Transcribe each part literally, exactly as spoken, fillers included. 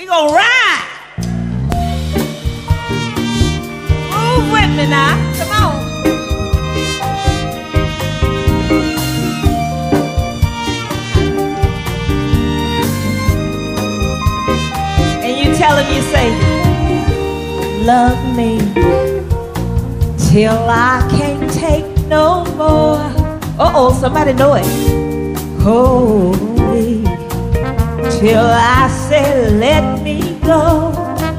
gonna ride. Move with me now. Come on. And you tell him, you say, love me till I can't take no more. Uh-oh, somebody know it. Hold me till I say let me go.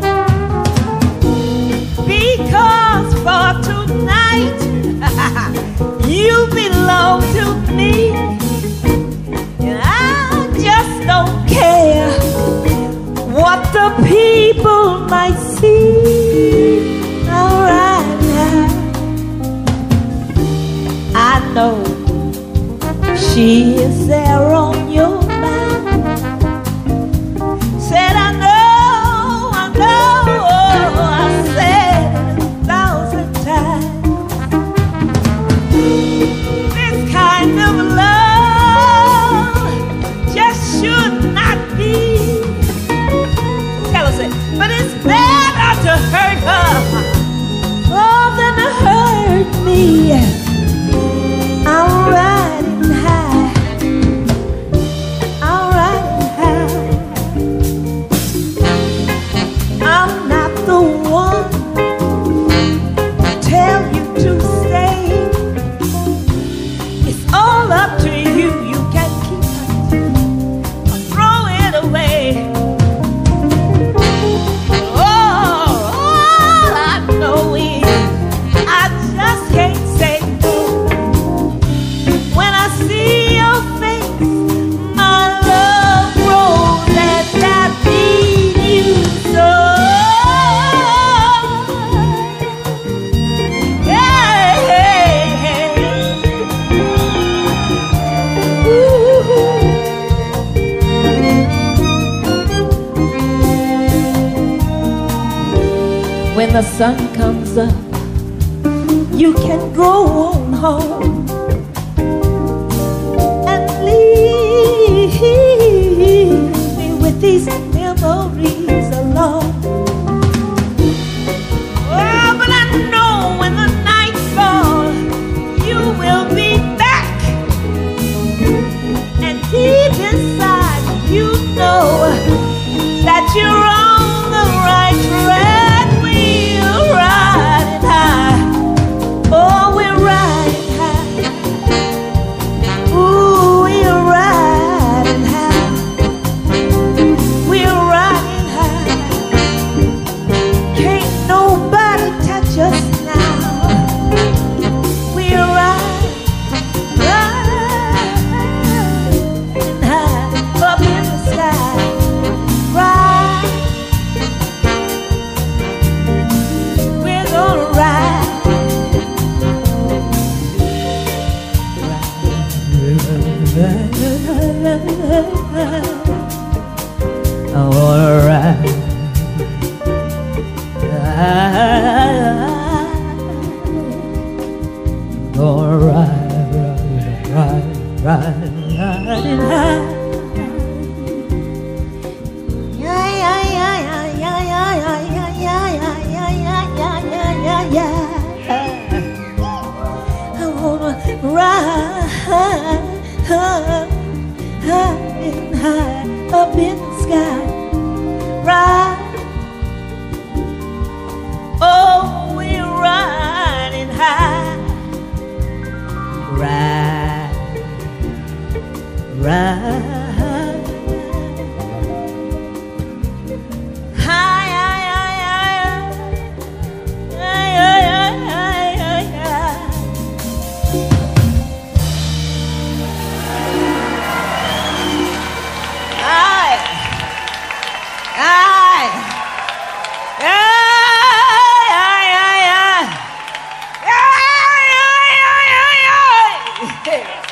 Because for tonight you belong to me. And I just don't care what the people might see. Alright now, I know she is there on your mind. Said I know, I know, I said it a thousand times. This kind of love just should not be. Tell us it, but it's better to hurt her more than to hurt me. I'm riding high, I'm riding high. I'm not the one to tell you to stay. It's all up to you, you can keep it or throw it away. Oh, all I know is I just can't say no. When I see your face, my love grows and I need you so. Yeah. Ooh. When the sun comes up, you can go on home and leave me with these memories alone. Oh, but I know when the night falls, you will be back. And deep inside, you know that you're on the right track. We're riding high. Oh, we're riding high. Ooh, we're riding high. We're riding high. Can't nobody touch us now. We're riding, riding high up in the sky. Ride. We're gonna ride. I wanna ride, gonna ride, ride, ride, riding high. Yeah, yeah, yeah, yeah, yeah, yeah, yeah, yeah, yeah, yeah, yeah, yeah, yeah. I wanna ride high, high, high, up in the sky. Ride. Oh, we're riding high. Ride, ride. High, high, high, high, high, high, high, high. Aye. Aye. Aye, aye, aye, aye. Aye, aye, aye, aye, aye.